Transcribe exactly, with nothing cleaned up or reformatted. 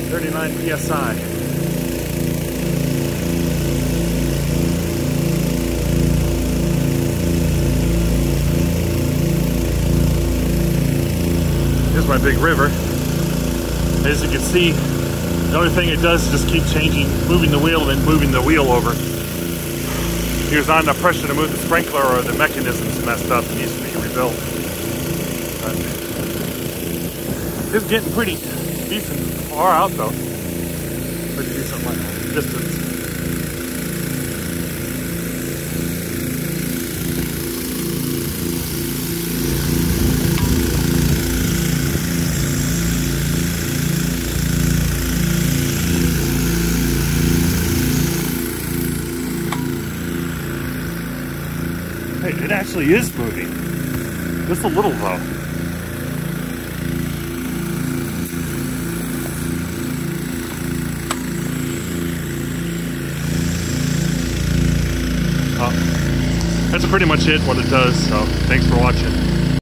thirty-nine P S I. Here's my big river. As you can see, the only thing it does is just keep changing, moving the wheel and then moving the wheel over. Here's not enough pressure to move the sprinkler, or the mechanism's messed up and needs to be rebuilt. But it's getting pretty decent far out though. Pretty decent distance. Hey, it actually is moving. Just a little though. Oh, that's pretty much it, what it does. So thanks for watching.